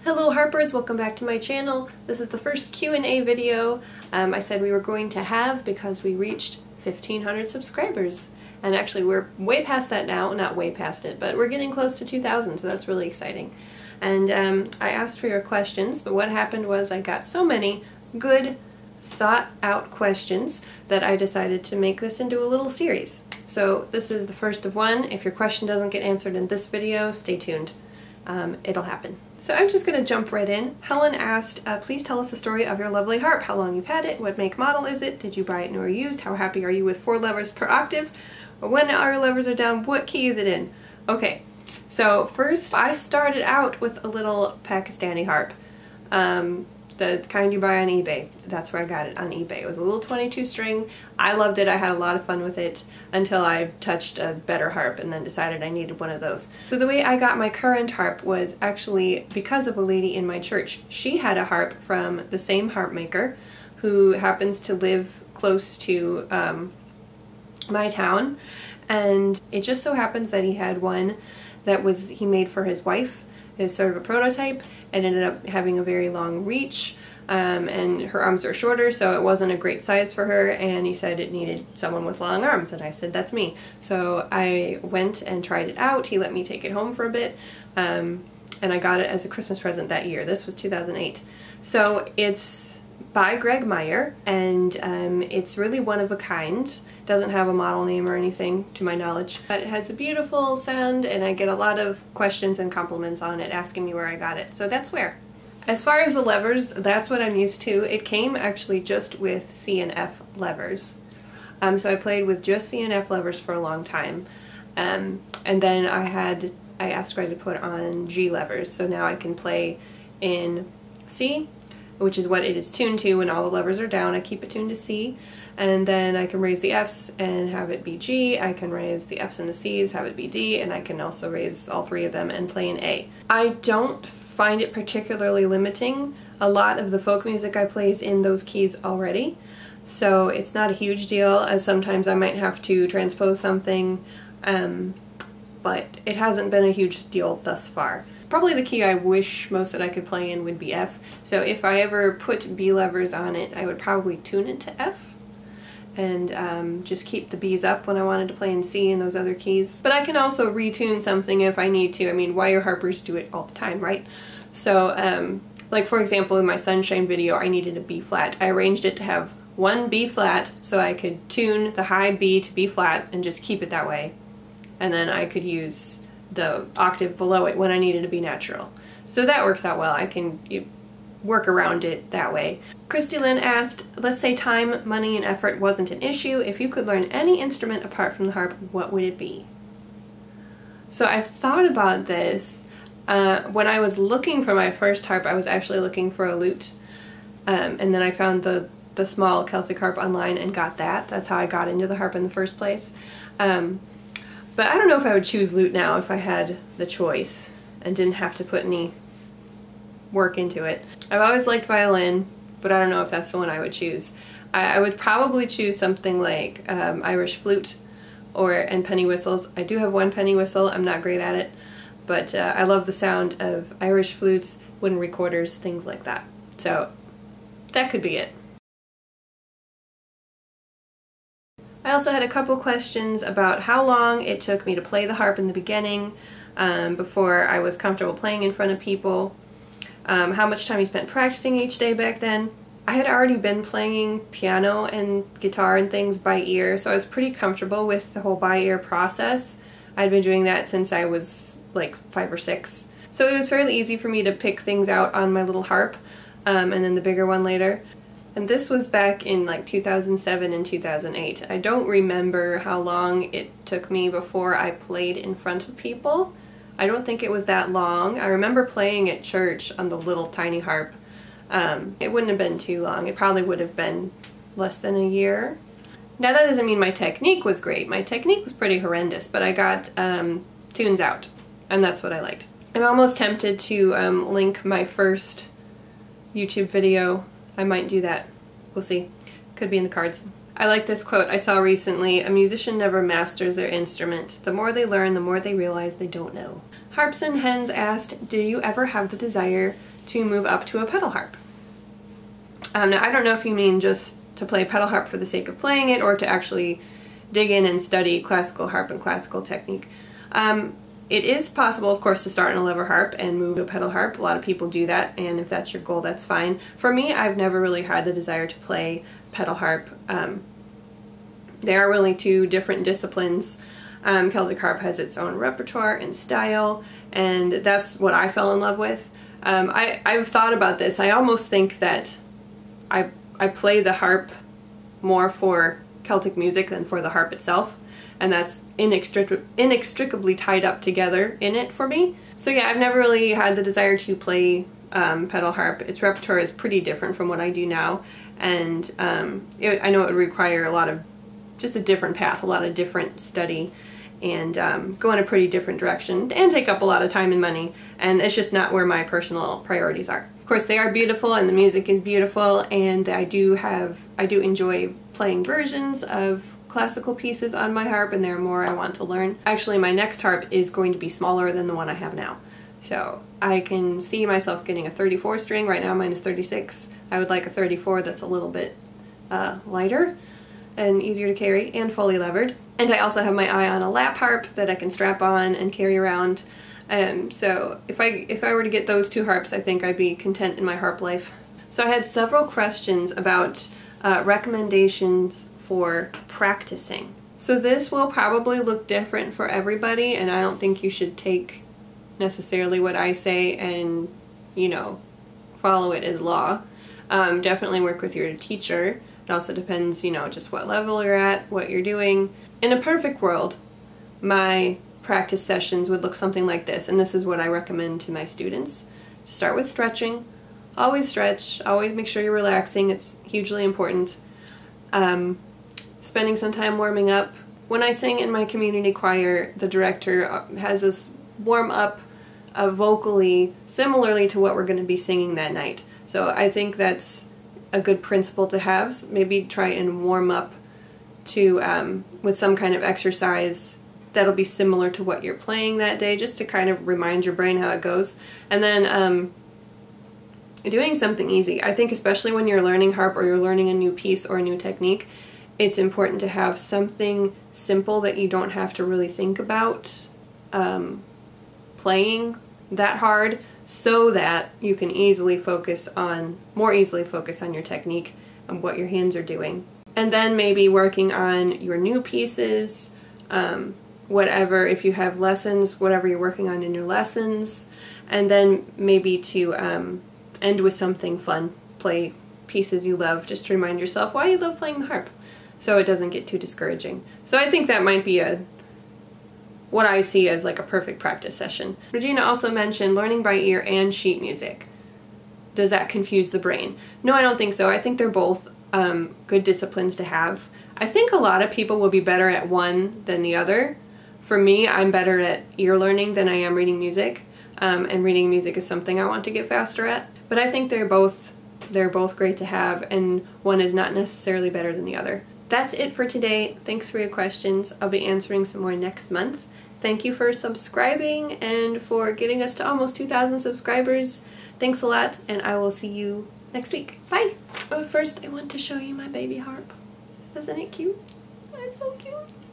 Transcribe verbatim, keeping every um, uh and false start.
Hello Harpers, welcome back to my channel. This is the first Q and A video um, I said we were going to have because we reached fifteen hundred subscribers. And actually we're way past that now, not way past it, but we're getting close to two thousand, so that's really exciting. And um, I asked for your questions, but what happened was I got so many good, thought-out questions that I decided to make this into a little series. So this is the first of one. If your question doesn't get answered in this video, stay tuned. Um, it'll happen. So I'm just going to jump right in. Helen asked, uh, please tell us the story of your lovely harp, how long you've had it, what make model is it, did you buy it new or used, how happy are you with four levers per octave, or when our levers are down, what key is it in? Okay, so first I started out with a little Pakistani harp, um, the kind you buy on eBay. That's where I got it, on eBay. It was a little twenty-two string. I loved it. I had a lot of fun with it until I touched a better harp and then decided I needed one of those. So the way I got my current harp was actually because of a lady in my church. She had a harp from the same harp maker who happens to live close to um, my town, and it just so happens that he had one that was he made for his wife. Is sort of a prototype, and ended up having a very long reach, um, and her arms are shorter, so it wasn't a great size for her, and he said it needed someone with long arms, and I said that's me. So I went and tried it out. He let me take it home for a bit, um, and I got it as a Christmas present that year. This was two thousand eight. So it's by Greg Meyer, and um, it's really one of a kind. Doesn't have a model name or anything to my knowledge, but it has a beautiful sound, and I get a lot of questions and compliments on it asking me where I got it, so that's where. As far as the levers, that's what I'm used to. It came actually just with C and F levers, um, so I played with just C and F levers for a long time, um, and then I had I asked Greg to put on G levers, so now I can play in C, which is what it is tuned to when all the levers are down. I keep it tuned to C, and then I can raise the Fs and have it be G. I can raise the Fs and the Cs, have it be D, and I can also raise all three of them and play in A. I don't find it particularly limiting. A lot of the folk music I play is in those keys already, so it's not a huge deal, as sometimes I might have to transpose something, um, but it hasn't been a huge deal thus far. Probably the key I wish most that I could play in would be F, so if I ever put B levers on it, I would probably tune it to F and um, just keep the B's up when I wanted to play in C and those other keys. But I can also retune something if I need to. I mean, wire harpers do it all the time, right? So, um, like for example, in my Sunshine video, I needed a B flat. I arranged it to have one B flat so I could tune the high B to B flat and just keep it that way. And then I could use the octave below it when I needed to be natural. So that works out well. I can you, work around it that way. Christy Lynn asked, let's say time, money, and effort wasn't an issue. If you could learn any instrument apart from the harp, what would it be? So I've thought about this. Uh, when I was looking for my first harp, I was actually looking for a lute. Um, and then I found the, the small Celtic harp online and got that. That's how I got into the harp in the first place. Um, But I don't know if I would choose lute now if I had the choice and didn't have to put any work into it. I've always liked violin, but I don't know if that's the one I would choose. I, I would probably choose something like um, Irish flute or and penny whistles. I do have one penny whistle. I'm not great at it, but uh, I love the sound of Irish flutes, wooden recorders, things like that. So that could be it. I also had a couple questions about how long it took me to play the harp in the beginning, um, before I was comfortable playing in front of people, um, how much time you spent practicing each day back then. I had already been playing piano and guitar and things by ear, so I was pretty comfortable with the whole by ear process. I'd been doing that since I was like five or six. So it was fairly easy for me to pick things out on my little harp, um, and then the bigger one later. And this was back in like two thousand seven and two thousand eight. I don't remember how long it took me before I played in front of people. I don't think it was that long. I remember playing at church on the little tiny harp. Um, it wouldn't have been too long. It probably would have been less than a year. Now that doesn't mean my technique was great. My technique was pretty horrendous, but I got um, tunes out, and that's what I liked. I'm almost tempted to um, link my first YouTube video. I might do that. We'll see. Could be in the cards. I like this quote I saw recently. A musician never masters their instrument. The more they learn, the more they realize they don't know. Harps and Hens asked, do you ever have the desire to move up to a pedal harp. Um, now I don't know if you mean just to play pedal harp for the sake of playing it or to actually dig in and study classical harp and classical technique. Um, it is possible, of course, to start on a lever harp and move to a pedal harp. A lot of people do that, and if that's your goal, that's fine. For me, I've never really had the desire to play pedal harp. Um, they are really two different disciplines. Um, Celtic harp has its own repertoire and style, and that's what I fell in love with. Um, I, I've thought about this. I almost think that I, I play the harp more for Celtic music than for the harp itself, and that's inextric inextricably tied up together in it for me. So yeah, I've never really had the desire to play um, pedal harp. Its repertoire is pretty different from what I do now, and um, it, I know it would require a lot of just a different path, a lot of different study, and um, go in a pretty different direction, and take up a lot of time and money, and it's just not where my personal priorities are. Of course, they are beautiful, and the music is beautiful, and I do have, I do enjoy playing versions of classical pieces on my harp, and there are more I want to learn. Actually, my next harp is going to be smaller than the one I have now, so I can see myself getting a thirty-four string. Right now mine is thirty-six. I would like a thirty-four that's a little bit uh, lighter and easier to carry and fully levered. And I also have my eye on a lap harp that I can strap on and carry around. Um, so if I, if I were to get those two harps, I think I'd be content in my harp life. So I had several questions about uh, recommendations for practicing. So this will probably look different for everybody, and I don't think you should take necessarily what I say and, you know, follow it as law. Um, definitely work with your teacher. It also depends, you know, just what level you're at, what you're doing. In a perfect world, my practice sessions would look something like this, and this is what I recommend to my students. Start with stretching. Always stretch. Always make sure you're relaxing. It's hugely important. Um, spending some time warming up. When I sing in my community choir, the director has us warm up uh, vocally similarly to what we're going to be singing that night. So I think that's a good principle to have. Maybe try and warm up to um, with some kind of exercise that'll be similar to what you're playing that day, just to kind of remind your brain how it goes. And then um, doing something easy. I think especially when you're learning harp or you're learning a new piece or a new technique, it's important to have something simple that you don't have to really think about um, playing that hard, so that you can easily focus on, more easily focus on your technique and what your hands are doing. And then maybe working on your new pieces, um, whatever, if you have lessons, whatever you're working on in your lessons, and then maybe to um, end with something fun. Play pieces you love, just to remind yourself why you love playing the harp, so it doesn't get too discouraging. So I think that might be a what I see as like a perfect practice session. Regina also mentioned learning by ear and sheet music. Does that confuse the brain? No, I don't think so. I think they're both um, good disciplines to have. I think a lot of people will be better at one than the other. For me, I'm better at ear learning than I am reading music, um, and reading music is something I want to get faster at. But I think they're both they're both great to have, and one is not necessarily better than the other. That's it for today. Thanks for your questions. I'll be answering some more next month. Thank you for subscribing and for getting us to almost two thousand subscribers. Thanks a lot, and I will see you next week. Bye! But first, I want to show you my baby harp. Isn't it cute? It's so cute.